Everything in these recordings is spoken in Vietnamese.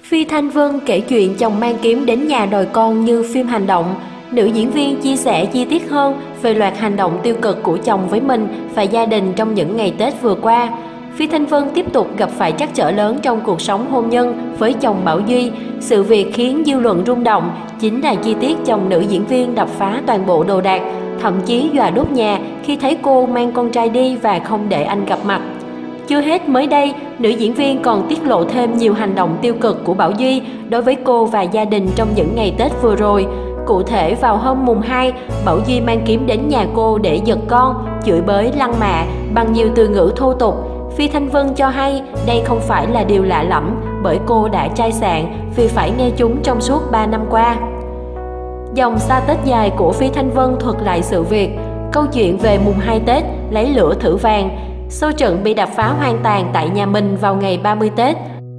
Phi Thanh Vân kể chuyện chồng mang kiếm đến nhà đòi con như phim hành động. Nữ diễn viên chia sẻ chi tiết hơn về loạt hành động tiêu cực của chồng với mình và gia đình trong những ngày Tết vừa qua. Phi Thanh Vân tiếp tục gặp phải trắc trở lớn trong cuộc sống hôn nhân với chồng Bảo Duy. Sự việc khiến dư luận rung động chính là chi tiết chồng nữ diễn viên đập phá toàn bộ đồ đạc, thậm chí dọa đốt nhà khi thấy cô mang con trai đi và không để anh gặp mặt. Chưa hết, mới đây, nữ diễn viên còn tiết lộ thêm nhiều hành động tiêu cực của Bảo Duy đối với cô và gia đình trong những ngày Tết vừa rồi. Cụ thể, vào hôm mùng 2, Bảo Duy mang kiếm đến nhà cô để giật con, chửi bới lăng mạ bằng nhiều từ ngữ thô tục. Phi Thanh Vân cho hay đây không phải là điều lạ lẫm bởi cô đã chai sạn vì phải nghe chúng trong suốt 3 năm qua. Dòng Sa Tết dài của Phi Thanh Vân thuật lại sự việc, câu chuyện về mùng 2 Tết lấy lửa thử vàng. Sau trận bị đập phá hoàn toàn tại nhà mình vào ngày 30 Tết,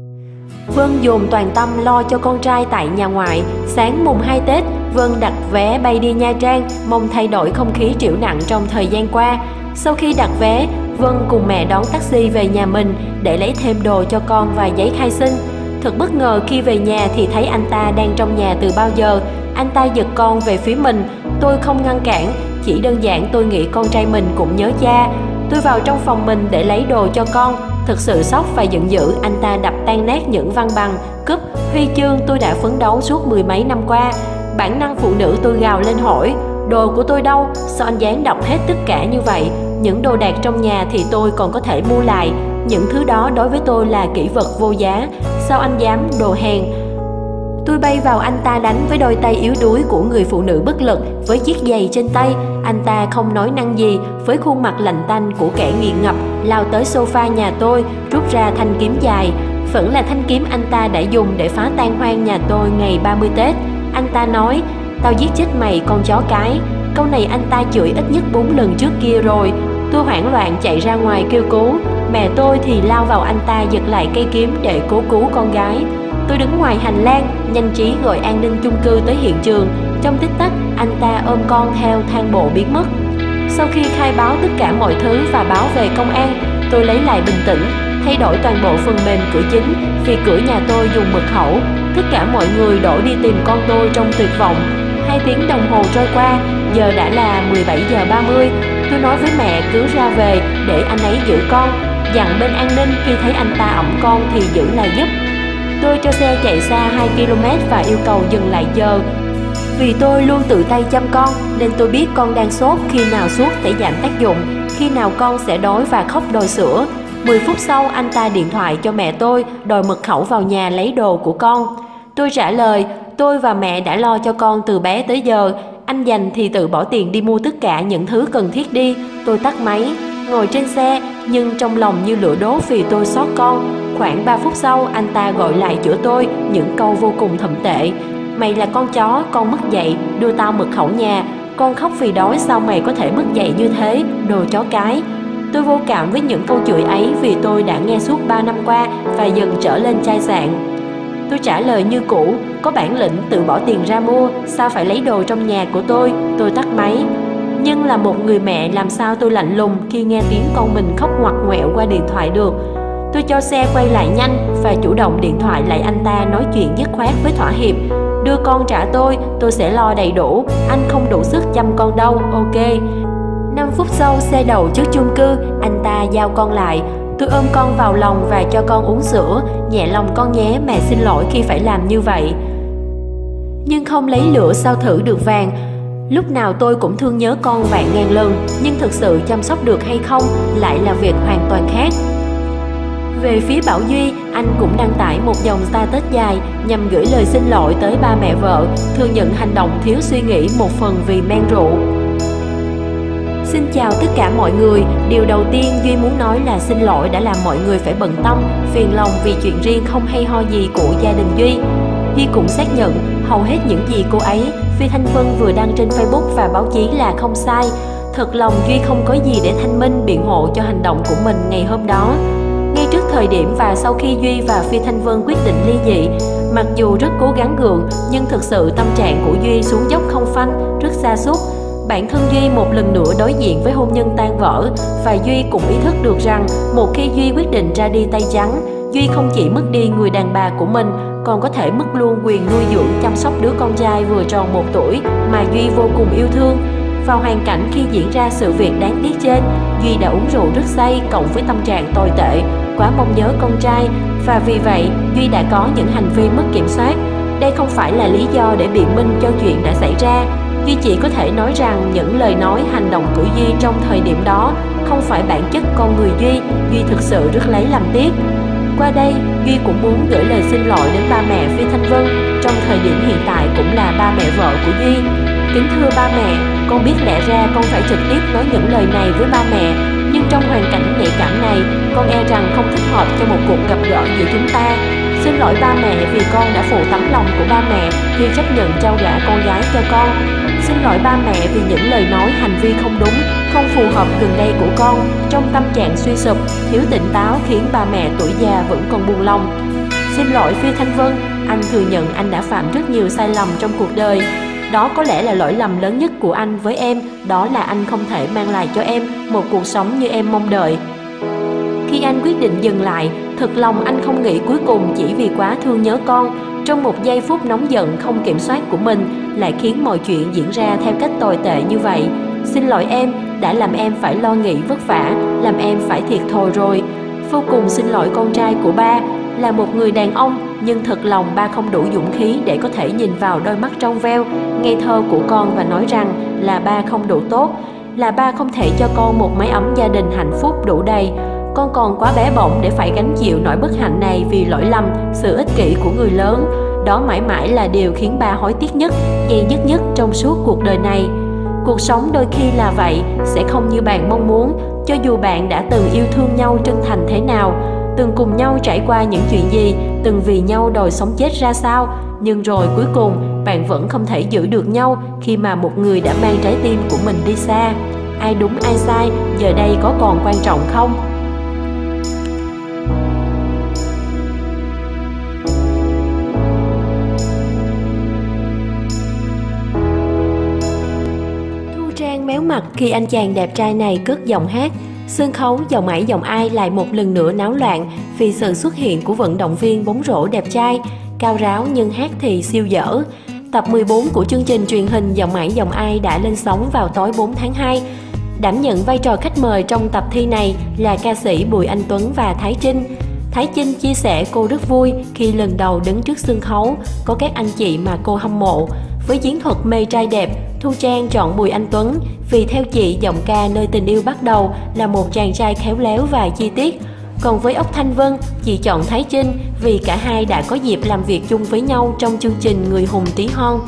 Vân dồn toàn tâm lo cho con trai tại nhà ngoại. Sáng mùng 2 Tết, Vân đặt vé bay đi Nha Trang, mong thay đổi không khí trĩu nặng trong thời gian qua. Sau khi đặt vé, Vân cùng mẹ đón taxi về nhà mình để lấy thêm đồ cho con và giấy khai sinh. Thật bất ngờ khi về nhà thì thấy anh ta đang trong nhà từ bao giờ. Anh ta giật con về phía mình, tôi không ngăn cản, chỉ đơn giản tôi nghĩ con trai mình cũng nhớ cha. Tôi vào trong phòng mình để lấy đồ cho con. Thực sự sốc và giận dữ, anh ta đập tan nát những văn bằng, cúp, huy chương tôi đã phấn đấu suốt mười mấy năm qua. Bản năng phụ nữ tôi gào lên hỏi, đồ của tôi đâu, sao anh dám đập hết tất cả như vậy? Những đồ đạc trong nhà thì tôi còn có thể mua lại, những thứ đó đối với tôi là kỷ vật vô giá, sao anh dám, đồ hèn? Tôi bay vào anh ta đánh với đôi tay yếu đuối của người phụ nữ bất lực với chiếc giày trên tay. Anh ta không nói năng gì, với khuôn mặt lạnh tanh của kẻ nghiện ngập, lao tới sofa nhà tôi, rút ra thanh kiếm dài. Vẫn là thanh kiếm anh ta đã dùng để phá tan hoang nhà tôi ngày 30 Tết. Anh ta nói, tao giết chết mày con chó cái. Câu này anh ta chửi ít nhất 4 lần trước kia rồi. Tôi hoảng loạn chạy ra ngoài kêu cứu. Mẹ tôi thì lao vào anh ta giật lại cây kiếm để cố cứu con gái. Tôi đứng ngoài hành lang, nhanh trí gọi an ninh chung cư tới hiện trường. Trong tích tắc, anh ta ôm con theo thang bộ biến mất. Sau khi khai báo tất cả mọi thứ và báo về công an, tôi lấy lại bình tĩnh, thay đổi toàn bộ phần mềm cửa chính vì cửa nhà tôi dùng mật khẩu. Tất cả mọi người đổ đi tìm con tôi trong tuyệt vọng. 2 tiếng đồng hồ trôi qua, giờ đã là 17 giờ 30. Tôi nói với mẹ cứ ra về để anh ấy giữ con, dặn bên an ninh khi thấy anh ta ẵm con thì giữ lại giúp. Tôi cho xe chạy xa 2 km và yêu cầu dừng lại giờ. Vì tôi luôn tự tay chăm con nên tôi biết con đang sốt, khi nào sốt sẽ giảm tác dụng, khi nào con sẽ đói và khóc đòi sữa. 10 phút sau anh ta điện thoại cho mẹ tôi đòi mật khẩu vào nhà lấy đồ của con. Tôi trả lời, tôi và mẹ đã lo cho con từ bé tới giờ, anh dành thì tự bỏ tiền đi mua tất cả những thứ cần thiết đi. Tôi tắt máy, ngồi trên xe nhưng trong lòng như lửa đốt vì tôi xót con. Khoảng 3 phút sau, anh ta gọi lại chữa tôi những câu vô cùng thậm tệ. Mày là con chó, con mất dạy, đưa tao mật khẩu nhà. Con khóc vì đói, sao mày có thể mất dạy như thế, đồ chó cái. Tôi vô cảm với những câu chửi ấy vì tôi đã nghe suốt 3 năm qua và dần trở lên chai sạn. Tôi trả lời như cũ, có bản lĩnh tự bỏ tiền ra mua, sao phải lấy đồ trong nhà của tôi. Tôi tắt máy. Nhưng là một người mẹ, làm sao tôi lạnh lùng khi nghe tiếng con mình khóc ngoặt ngoẹo qua điện thoại được. Tôi cho xe quay lại nhanh và chủ động điện thoại lại anh ta nói chuyện dứt khoát với thỏa hiệp. Đưa con trả tôi sẽ lo đầy đủ, anh không đủ sức chăm con đâu, ok. 5 phút sau, xe đậu trước chung cư, anh ta giao con lại. Tôi ôm con vào lòng và cho con uống sữa, nhẹ lòng con nhé, mẹ xin lỗi khi phải làm như vậy. Nhưng không lấy lửa sao thử được vàng. Lúc nào tôi cũng thương nhớ con vạn ngàn lần, nhưng thực sự chăm sóc được hay không lại là việc hoàn toàn khác. Về phía Bảo Duy, anh cũng đăng tải một dòng status dài nhằm gửi lời xin lỗi tới ba mẹ vợ, thừa nhận hành động thiếu suy nghĩ một phần vì men rượu. Xin chào tất cả mọi người, điều đầu tiên Duy muốn nói là xin lỗi đã làm mọi người phải bận tâm, phiền lòng vì chuyện riêng không hay ho gì của gia đình Duy. Duy cũng xác nhận hầu hết những gì cô ấy, Phi Thanh Vân vừa đăng trên Facebook và báo chí là không sai. Thật lòng Duy không có gì để thanh minh biện hộ cho hành động của mình ngày hôm đó. Ngay trước thời điểm và sau khi Duy và Phi Thanh Vân quyết định ly dị, mặc dù rất cố gắng gượng nhưng thực sự tâm trạng của Duy xuống dốc không phanh, rất sa sút. Bản thân Duy một lần nữa đối diện với hôn nhân tan vỡ và Duy cũng ý thức được rằng một khi Duy quyết định ra đi tay trắng, Duy không chỉ mất đi người đàn bà của mình còn có thể mất luôn quyền nuôi dưỡng chăm sóc đứa con trai vừa tròn 1 tuổi mà Duy vô cùng yêu thương. Vào hoàn cảnh khi diễn ra sự việc đáng tiếc trên, Duy đã uống rượu rất say cộng với tâm trạng tồi tệ, quá mong nhớ con trai, và vì vậy Duy đã có những hành vi mất kiểm soát. Đây không phải là lý do để biện minh cho chuyện đã xảy ra. Duy chỉ có thể nói rằng những lời nói, hành động của Duy trong thời điểm đó không phải bản chất con người Duy. Duy thực sự rất lấy làm tiếc. Qua đây, Duy cũng muốn gửi lời xin lỗi đến ba mẹ Phi Thanh Vân, trong thời điểm hiện tại cũng là ba mẹ vợ của Duy. Kính thưa ba mẹ, con biết lẽ ra con phải trực tiếp nói những lời này với ba mẹ, nhưng trong hoàn cảnh nhạy cảm này, con e rằng không thích hợp cho một cuộc gặp gỡ giữa chúng ta. Xin lỗi ba mẹ vì con đã phụ tấm lòng của ba mẹ khi chấp nhận trao gả con gái cho con. Xin lỗi ba mẹ vì những lời nói, hành vi không đúng, không phù hợp gần đây của con. Trong tâm trạng suy sụp, thiếu tỉnh táo khiến ba mẹ tuổi già vẫn còn buồn lòng. Xin lỗi Phi Thanh Vân, anh thừa nhận anh đã phạm rất nhiều sai lầm trong cuộc đời. Đó có lẽ là lỗi lầm lớn nhất của anh với em, đó là anh không thể mang lại cho em một cuộc sống như em mong đợi. Khi anh quyết định dừng lại, thật lòng anh không nghĩ cuối cùng chỉ vì quá thương nhớ con, trong một giây phút nóng giận không kiểm soát của mình lại khiến mọi chuyện diễn ra theo cách tồi tệ như vậy. Xin lỗi em, đã làm em phải lo nghĩ vất vả, làm em phải thiệt thòi rồi. Vô cùng xin lỗi con trai của ba, là một người đàn ông, nhưng thật lòng ba không đủ dũng khí để có thể nhìn vào đôi mắt trong veo, ngây thơ của con và nói rằng là ba không đủ tốt, là ba không thể cho con một mái ấm gia đình hạnh phúc đủ đầy. Con còn quá bé bỏng để phải gánh chịu nỗi bất hạnh này vì lỗi lầm, sự ích kỷ của người lớn. Đó mãi mãi là điều khiến ba hối tiếc nhất, dây dứt nhất trong suốt cuộc đời này. Cuộc sống đôi khi là vậy, sẽ không như bạn mong muốn, cho dù bạn đã từng yêu thương nhau chân thành thế nào, từng cùng nhau trải qua những chuyện gì, từng vì nhau đòi sống chết ra sao, nhưng rồi cuối cùng bạn vẫn không thể giữ được nhau khi mà một người đã mang trái tim của mình đi xa. Ai đúng ai sai, giờ đây có còn quan trọng không? Thu Trang méo mặt khi anh chàng đẹp trai này cất giọng hát. Sân khấu Dòng Ải Dòng Ai lại một lần nữa náo loạn vì sự xuất hiện của vận động viên bóng rổ đẹp trai, cao ráo nhưng hát thì siêu dở. Tập 14 của chương trình truyền hình Dòng Ải Dòng Ai đã lên sóng vào tối 4 tháng 2. Đảm nhận vai trò khách mời trong tập thi này là ca sĩ Bùi Anh Tuấn và Thái Trinh. Thái Trinh chia sẻ cô rất vui khi lần đầu đứng trước sân khấu, có các anh chị mà cô hâm mộ. Với chiến thuật mê trai đẹp, Thu Trang chọn Bùi Anh Tuấn vì theo chị giọng ca Nơi Tình Yêu Bắt Đầu là một chàng trai khéo léo và chi tiết. Còn với Ốc Thanh Vân, chị chọn Thái Trinh vì cả hai đã có dịp làm việc chung với nhau trong chương trình Người Hùng Tí Hon.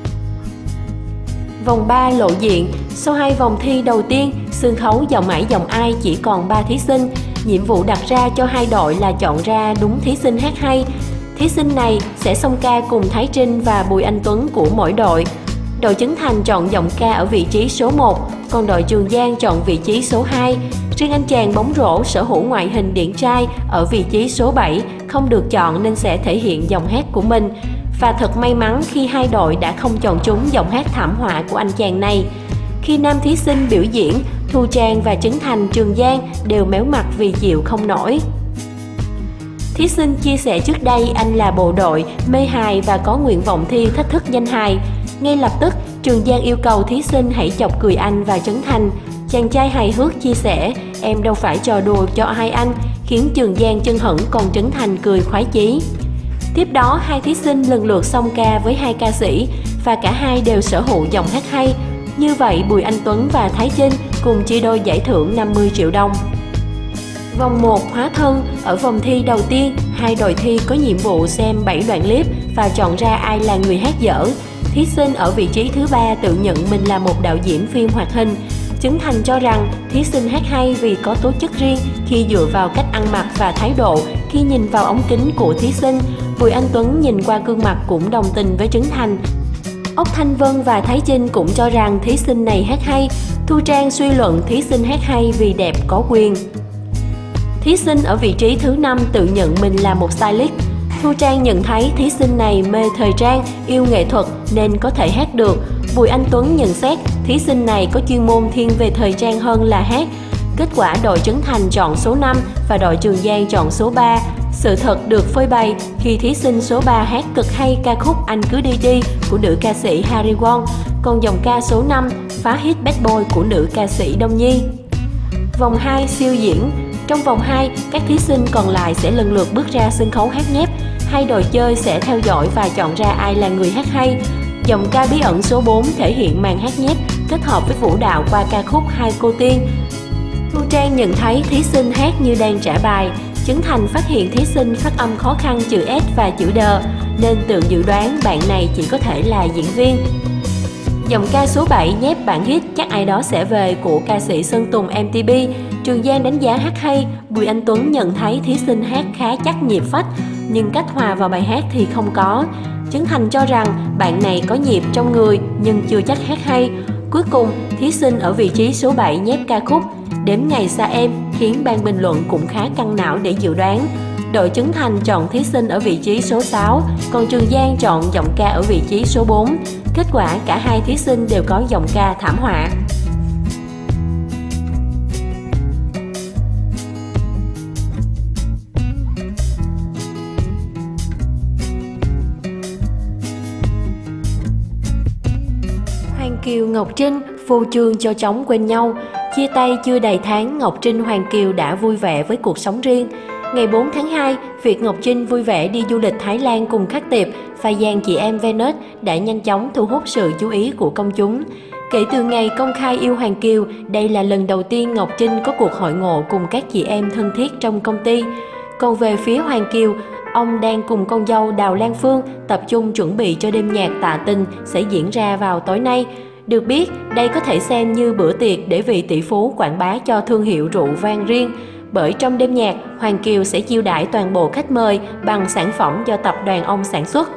Vòng 3 lộ diện. Sau 2 vòng thi đầu tiên, sân khấu Dòng Ải Dòng Ai chỉ còn 3 thí sinh. Nhiệm vụ đặt ra cho hai đội là chọn ra đúng thí sinh hát hay. Thí sinh này sẽ song ca cùng Thái Trinh và Bùi Anh Tuấn của mỗi đội. Đội Trấn Thành chọn giọng ca ở vị trí số 1, còn đội Trường Giang chọn vị trí số 2. Riêng anh chàng bóng rổ sở hữu ngoại hình điển trai ở vị trí số 7 không được chọn nên sẽ thể hiện giọng hát của mình. Và thật may mắn khi hai đội đã không chọn trúng giọng hát thảm họa của anh chàng này. Khi nam thí sinh biểu diễn, Thu Trang và Trấn Thành, Trường Giang đều méo mặt vì chịu không nổi. Thí sinh chia sẻ trước đây anh là bộ đội, mê hài và có nguyện vọng thi thách thức danh hài. Ngay lập tức, Trường Giang yêu cầu thí sinh hãy chọc cười anh và Trấn Thành. Chàng trai hài hước chia sẻ, em đâu phải trò đùa cho hai anh, khiến Trường Giang chân hững còn Trấn Thành cười khoái chí. Tiếp đó, hai thí sinh lần lượt song ca với hai ca sĩ và cả hai đều sở hữu giọng hát hay. Như vậy, Bùi Anh Tuấn và Thái Trinh cùng chia đôi giải thưởng 50 triệu đồng. Vòng 1 hóa thân. Ở vòng thi đầu tiên, hai đội thi có nhiệm vụ xem 7 đoạn clip và chọn ra ai là người hát dở. Thí sinh ở vị trí thứ 3 tự nhận mình là một đạo diễn phim hoạt hình. Trấn Thành cho rằng thí sinh hát hay vì có tố chất riêng khi dựa vào cách ăn mặc và thái độ khi nhìn vào ống kính của thí sinh. Bùi Anh Tuấn nhìn qua gương mặt cũng đồng tình với Trấn Thành. Ốc Thanh Vân và Thái Trinh cũng cho rằng thí sinh này hát hay. Thu Trang suy luận thí sinh hát hay vì đẹp có quyền. Thí sinh ở vị trí thứ 5 tự nhận mình là một stylist. Thu Trang nhận thấy thí sinh này mê thời trang, yêu nghệ thuật nên có thể hát được. Bùi Anh Tuấn nhận xét thí sinh này có chuyên môn thiên về thời trang hơn là hát. Kết quả đội Trấn Thành chọn số 5 và đội Trường Giang chọn số 3. Sự thật được phơi bày khi thí sinh số 3 hát cực hay ca khúc Anh Cứ Đi Đi của nữ ca sĩ Harry Won, còn dòng ca số 5 phá hit Bad Boy của nữ ca sĩ Đông Nhi. Vòng 2 siêu diễn. Trong vòng 2, các thí sinh còn lại sẽ lần lượt bước ra sân khấu hát nhép. Hai đội chơi sẽ theo dõi và chọn ra ai là người hát hay. Dòng ca bí ẩn số 4 thể hiện màn hát nhép kết hợp với vũ đạo qua ca khúc Hai Cô Tiên. Thu Trang nhận thấy thí sinh hát như đang trả bài. Trấn Thành phát hiện thí sinh phát âm khó khăn chữ S và chữ D, nên tự dự đoán bạn này chỉ có thể là diễn viên. Dòng ca số 7 nhép bản hit Chắc Ai Đó Sẽ Về của ca sĩ Sơn Tùng MTP. Trường Giang đánh giá hát hay, Bùi Anh Tuấn nhận thấy thí sinh hát khá chắc nhịp phách, nhưng cách hòa vào bài hát thì không có. Trấn Thành cho rằng bạn này có nhịp trong người nhưng chưa chắc hát hay. Cuối cùng, thí sinh ở vị trí số 7 nhép ca khúc Đếm Ngày Xa Em khiến ban bình luận cũng khá căng não để dự đoán. Đội Trấn Thành chọn thí sinh ở vị trí số 6, còn Trường Giang chọn giọng ca ở vị trí số 4. Kết quả cả hai thí sinh đều có giọng ca thảm họa. Hoàng Kiều, Ngọc Trinh phô trương cho chóng quên nhau. Chia tay chưa đầy tháng, Ngọc Trinh, Hoàng Kiều đã vui vẻ với cuộc sống riêng. Ngày 4 tháng 2, việc Ngọc Trinh vui vẻ đi du lịch Thái Lan cùng Khắc Tiệp, pha dàn chị em Venus đã nhanh chóng thu hút sự chú ý của công chúng. Kể từ ngày công khai yêu Hoàng Kiều, đây là lần đầu tiên Ngọc Trinh có cuộc hội ngộ cùng các chị em thân thiết trong công ty. Còn về phía Hoàng Kiều, ông đang cùng con dâu Đào Lan Phương tập trung chuẩn bị cho đêm nhạc Tạ Tình sẽ diễn ra vào tối nay. Được biết, đây có thể xem như bữa tiệc để vị tỷ phú quảng bá cho thương hiệu rượu vang riêng. Bởi trong đêm nhạc, Hoàng Kiều sẽ chiêu đãi toàn bộ khách mời bằng sản phẩm do tập đoàn ông sản xuất.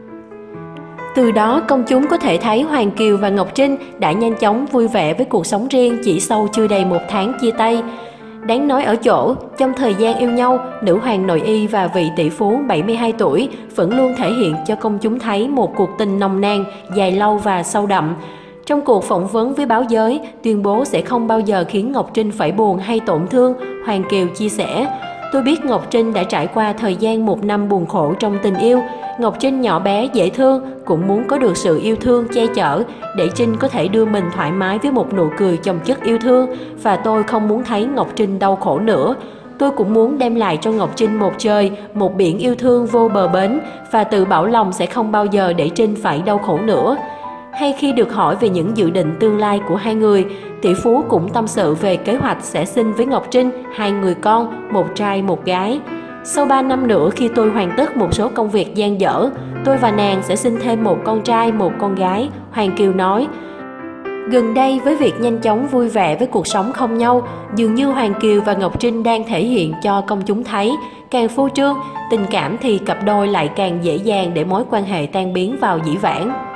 Từ đó, công chúng có thể thấy Hoàng Kiều và Ngọc Trinh đã nhanh chóng vui vẻ với cuộc sống riêng chỉ sau chưa đầy 1 tháng chia tay. Đáng nói ở chỗ, trong thời gian yêu nhau, nữ hoàng nội y và vị tỷ phú 72 tuổi vẫn luôn thể hiện cho công chúng thấy một cuộc tình nồng nàn, dài lâu và sâu đậm. Trong cuộc phỏng vấn với báo giới, tuyên bố sẽ không bao giờ khiến Ngọc Trinh phải buồn hay tổn thương, Hoàng Kiều chia sẻ: "Tôi biết Ngọc Trinh đã trải qua thời gian 1 năm buồn khổ trong tình yêu. Ngọc Trinh nhỏ bé, dễ thương, cũng muốn có được sự yêu thương, che chở, để Trinh có thể đưa mình thoải mái với một nụ cười chồng chất yêu thương. Và tôi không muốn thấy Ngọc Trinh đau khổ nữa. Tôi cũng muốn đem lại cho Ngọc Trinh một trời, một biển yêu thương vô bờ bến, và tự bảo lòng sẽ không bao giờ để Trinh phải đau khổ nữa." Hay khi được hỏi về những dự định tương lai của hai người, tỷ phú cũng tâm sự về kế hoạch sẽ sinh với Ngọc Trinh 2 người con, 1 trai 1 gái. "Sau 3 năm nữa khi tôi hoàn tất một số công việc dang dở, tôi và nàng sẽ sinh thêm 1 con trai 1 con gái", Hoàng Kiều nói. Gần đây, với việc nhanh chóng vui vẻ với cuộc sống không nhau, dường như Hoàng Kiều và Ngọc Trinh đang thể hiện cho công chúng thấy, càng phô trương, tình cảm thì cặp đôi lại càng dễ dàng để mối quan hệ tan biến vào dĩ vãng.